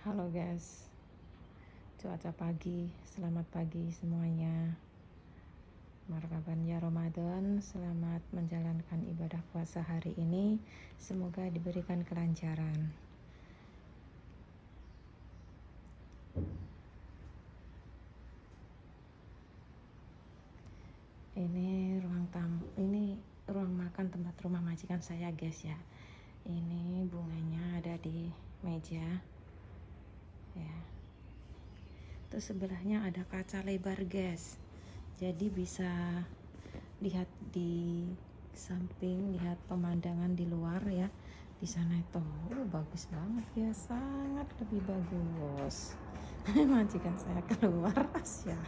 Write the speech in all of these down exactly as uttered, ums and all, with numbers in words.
Halo guys, cuaca pagi, selamat pagi semuanya. Marhaban ya Ramadan, selamat menjalankan ibadah puasa hari ini. Semoga diberikan kelancaran. Ini ruang tamu, ini ruang makan tempat rumah majikan saya guys ya. Ini bunganya ada di meja. Ya. Terus sebelahnya ada kaca lebar guys. Jadi bisa lihat di samping, lihat pemandangan di luar ya. Di sana itu oh, bagus banget ya, sangat lebih bagus. Majikan saya keluar Asia.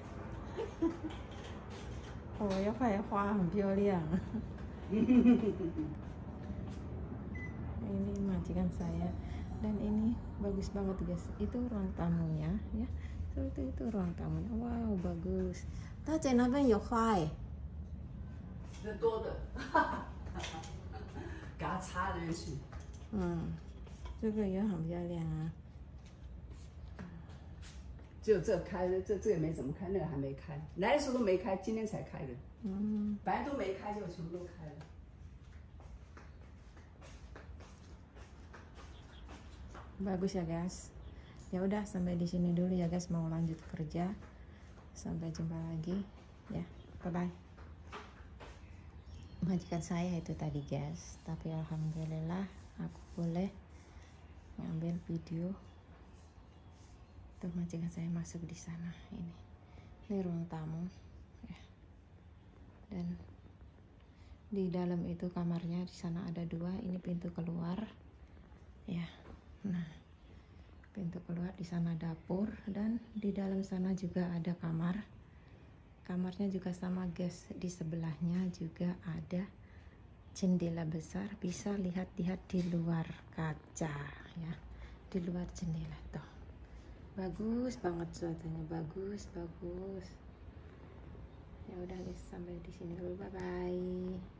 Oh ya kayak Huang Bioliang. Ini majikan saya dan ini bagus banget guys. Itu ruang tamunya ya. So, itu itu ruang tamunya. Wow, bagus. 大姐那边有花哎。 人多的，给它插进去。 嗯，这个也很漂亮啊。 只有这开的，这这个没怎么开，那个还没开。来的时候都没开，今天才开的。嗯，本来都没开，结果全部都开了。 Bagus ya guys. Ya udah sampai di sini dulu ya guys, mau lanjut kerja. Sampai jumpa lagi ya. Bye bye. Majikan saya itu tadi guys, tapi alhamdulillah aku boleh ngambil video. Tuh majikan saya masuk di sana. Ini. Ini ruang tamu ya. Dan di dalam itu kamarnya, di sana ada dua, ini pintu keluar. Ya. Nah, pintu keluar, di sana dapur, dan di dalam sana juga ada kamar. Kamarnya juga sama guys, di sebelahnya juga ada jendela besar, bisa lihat-lihat di luar kaca ya, di luar jendela tuh. Bagus banget suasananya, bagus bagus. Ya udah guys, sampai di sini dulu, bye bye.